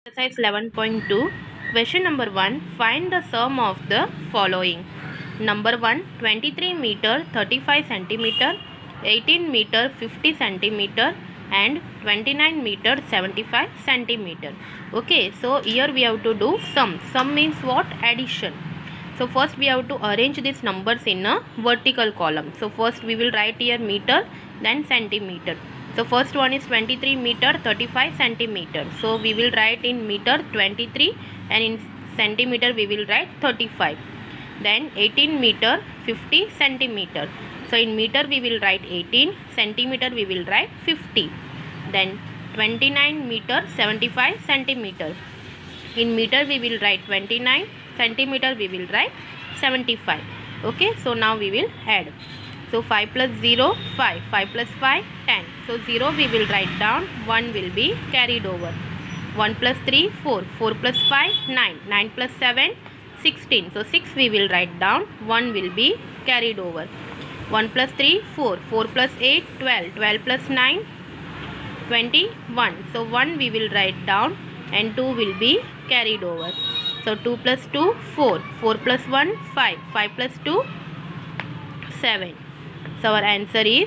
Exercise 11.2. Question number 1. Find the sum of the following. Number 1. 23 meter 35 centimeter, 18 meter 50 centimeter and 29 meter 75 centimeter. Okay, so here we have to do sum. Sum means what? Addition. So first we have to arrange these numbers in a vertical column. So first we will write here meter, then centimeter. So first one is 23 meter 35 centimeter. So we will write in meter 23 and in centimeter we will write 35. Then 18 meter 50 centimeter. So in meter we will write 18, centimeter we will write 50. Then 29 meter 75 centimeter. In meter we will write 29, centimeter we will write 75. Okay, so now we will add. So 5 plus 0, 5. 5 plus 5, 10. So 0 we will write down, 1 will be carried over. 1 plus 3, 4. 4 plus 5, 9. 9 plus 7, 16. So 6 we will write down, 1 will be carried over. 1 plus 3, 4. 4 plus 8, 12. 12 plus 9, 21. So 1 we will write down and 2 will be carried over. So 2 plus 2, 4. 4 plus 1, 5. 5 plus 2, 7. So our answer is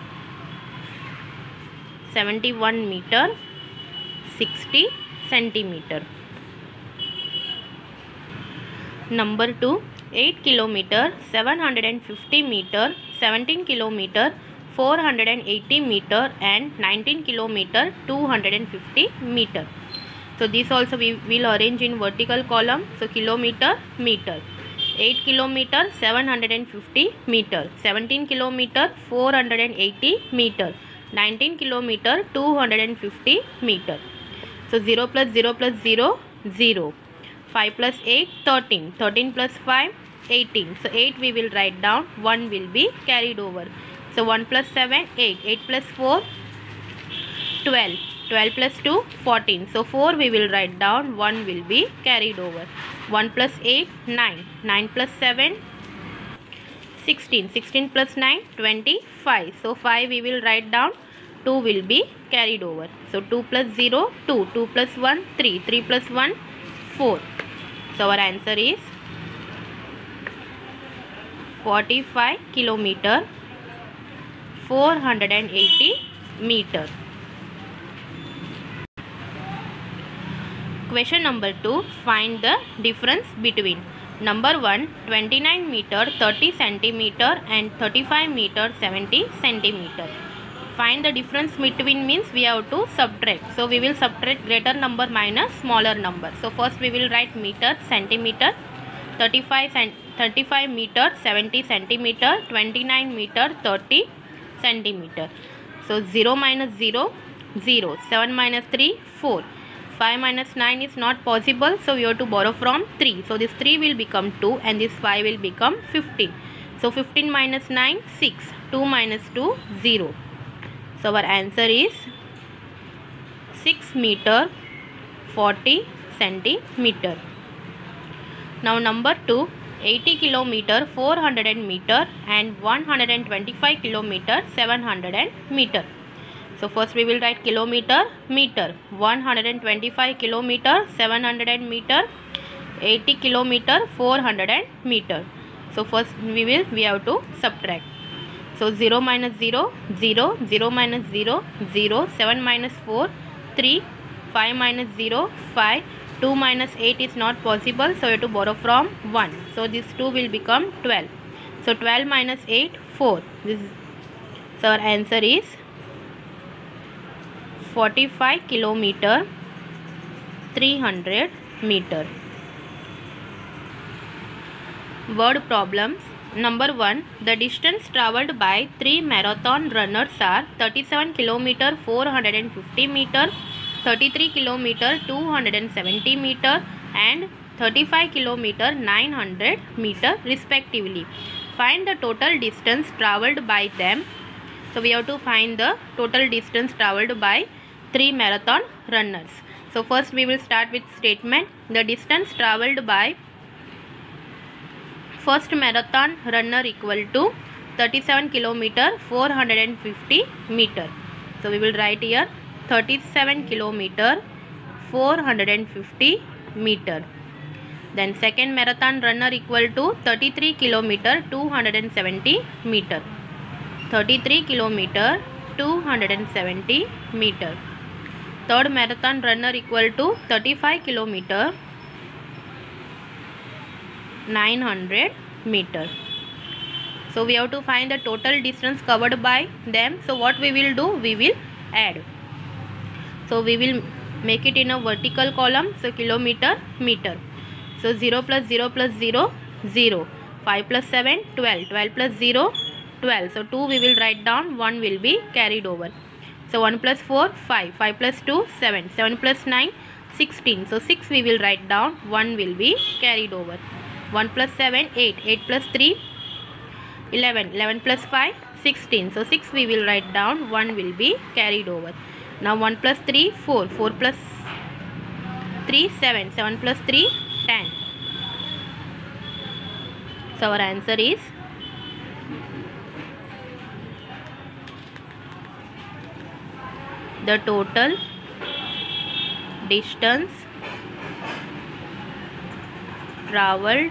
71 meter 60 centimeter. Number 2. 8 kilometer 750 meter, 17 kilometer 480 meter and 19 kilometer 250 meter. So this also we will arrange in vertical column. So kilometer, meter. 8 kilometer 750 meter, 17 kilometer 480 meter, 19 kilometer 250 meter. So 0 plus 0 plus 0, 0. 5 plus 8, 13. 13 plus 5, 18. So 8 we will write down, 1 will be carried over. So 1 plus 7, 8. 8 plus 4, 12. 12 plus 2, 14. So 4 we will write down, 1 will be carried over. 1 plus 8, 9. 9 plus 7, 16. 16 plus 9, 25. So 5 we will write down, 2 will be carried over. So 2 plus 0, 2. 2 plus 1, 3. 3 plus 1, 4. So our answer is 45 kilometer 480 meter. Question number 2. Find the difference between number 1. 29 meter 30 centimeter and 35 meter 70 centimeter. Find the difference between means we have to subtract. So we will subtract greater number minus smaller number. So first we will write meter, centimeter, 35 meter 70 centimeter, 29 meter 30 centimeter. So 0 minus 0, 0. 7 minus 3, 4. 5 minus 9 is not possible, so we have to borrow from 3. So this 3 will become 2 and this 5 will become 15. So 15 minus 9, 6. 2 minus 2, 0. So our answer is 6 meter 40 centimeter. Now number 2. 80 kilometer 400 meter and 125 kilometer 700 meter. So first we will write kilometer, meter. 125 kilometer 700 meter, 80 kilometer 400 meter. So first we have to subtract. So 0 minus 0, 0. 0 minus 0, 0. 7 minus 4, 3. 5 minus 0, 5. 2 minus 8 is not possible, so we have to borrow from 1. So this 2 will become 12. So 12 minus 8, 4. So our answer is 45 kilometer 300 meter. Word problems. Number 1. The distance travelled by 3 marathon runners are 37 kilometer 450 meter, 33 kilometer 270 meter and 35 kilometer 900 meter respectively. Find the total distance travelled by them. So we have to find the total distance travelled by 3 marathon runners. So first we will start with statement. The distance travelled by first marathon runner equal to 37 kilometer 450 meter. So we will write here 37 kilometer 450 meter. Then second marathon runner equal to 33 kilometer 270 meter. 33 kilometer 270 meter. Third marathon runner equal to 35 kilometer 900 meter. So we have to find the total distance covered by them. So what we will do, we will add. So we will make it in a vertical column. So kilometer, meter. So 0 plus 0 plus 0, 0. 5 plus 7, 12. 12 plus 0, 12. So 2 we will write down, 1 will be carried over. So 1 plus 4, 5. 5 plus 2, 7. 7 plus 9, 16. So 6 we will write down, 1 will be carried over. 1 plus 7, 8. 8 plus 3, 11. 11 plus 5, 16. So 6 we will write down, 1 will be carried over. Now 1 plus 3, 4. 4 plus 3, 7. 7 plus 3, 10. So our answer is the total distance traveled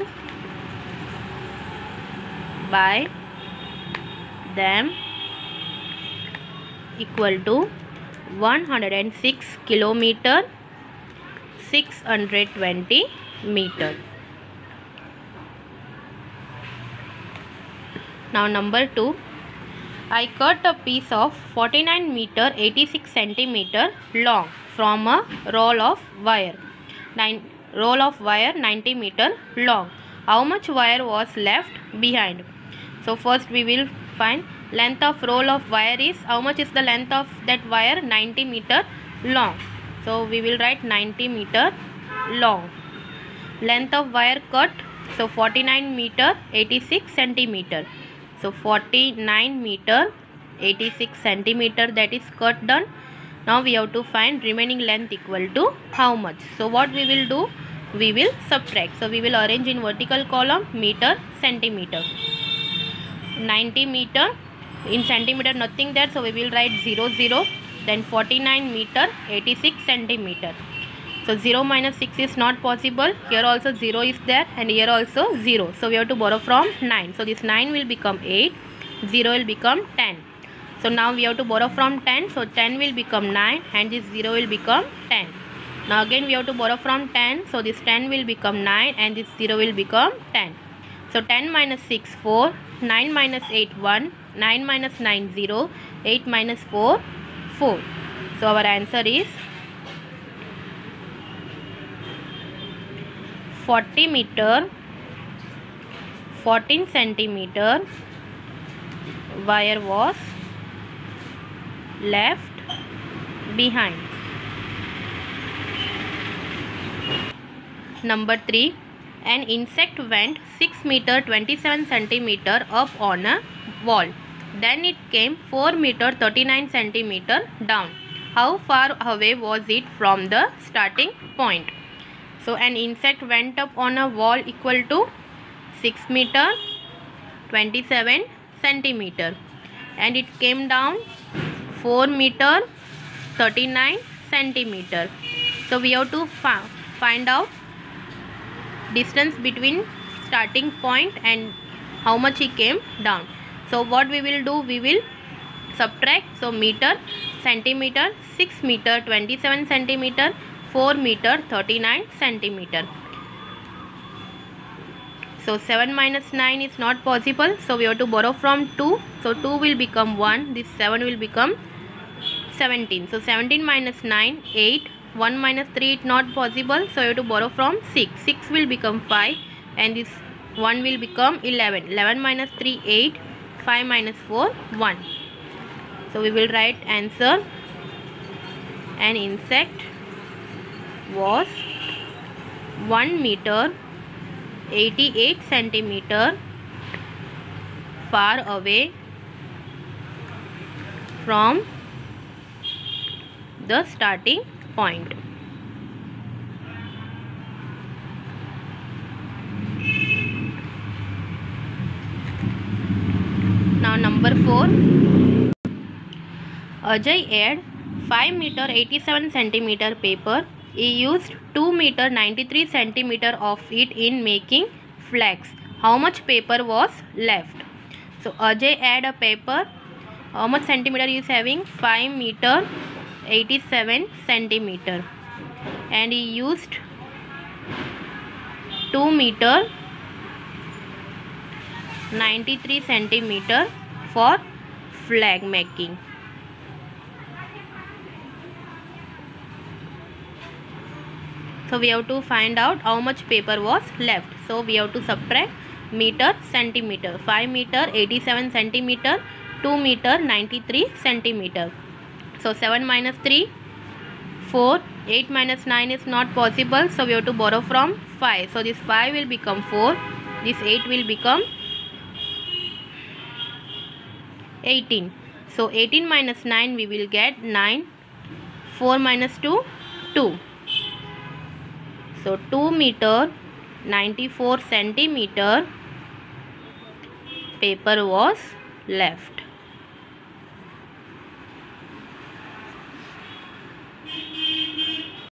by them equal to 106 kilometer 620 meter. Now number 2, I cut a piece of 49 meter 86 centimeter long from a roll of wire. Roll of wire 90 meter long. How much wire was left behind? So first we will find length of roll of wire is, how much is the length of that wire? 90 meter long. So we will write 90 meter long. Length of wire cut, so 49 meter 86 centimeter. So 49 meter 86 centimeter, that is cut done. Now we have to find remaining length equal to how much. So what we will do, we will subtract. So we will arrange in vertical column, meter, centimeter. 90 meter, in centimeter nothing there, so we will write 0, 0. Then 49 meter 86 centimeter. So 0 minus 6 is not possible. Here also 0 is there and here also 0. So we have to borrow from 9. So this 9 will become 8. 0 will become 10. So now we have to borrow from 10. So 10 will become 9 and this 0 will become 10. Now again we have to borrow from 10. So this 10 will become 9 and this 0 will become 10. So 10 minus 6, 4. 9 minus 8, 1. 9 minus 9, 0. 8 minus 4, 4. So our answer is 40 meter 14 centimeter wire was left behind. Number 3, an insect went 6 meter 27 centimeter up on a wall. Then it came 4 meter 39 centimeter down. How far away was it from the starting point? So an insect went up on a wall equal to 6 meter 27 centimeter and it came down 4 meter 39 centimeter. So we have to find out distance between starting point and how much he came down. So what we will do, we will subtract. So meter, centimeter, 6 meter 27 centimeter, 4 meter 39 centimeter. So 7 minus 9 is not possible. So we have to borrow from 2. So 2 will become 1. This 7 will become 17. So 17 minus 9, 8. 1 minus 3 is not possible. So we have to borrow from 6. 6 will become 5. And this 1 will become 11. 11 minus 3, 8. 5 minus 4, 1. So we will write answer. An insect was 1 meter 88 centimeter far away from the starting point. Now number 4, Ajay aired 5 meter 87 centimeter paper He used 2 meter 93 centimeter of it in making flags. How much paper was left? So Ajay add a paper. How much centimeter he is having? 5 meter 87 centimeter. And he used 2 meter 93 centimeter for flag making. So we have to find out how much paper was left. So we have to subtract meter centimeter. 5 meter 87 centimeter, 2 meter 93 centimeter. So 7 minus 3 4, 8 minus 9 is not possible, so we have to borrow from 5. So this 5 will become 4, this 8 will become 18. So 18 minus 9 we will get 9, 4 minus 2, 2. So 2 meter 94 centimeter paper was left.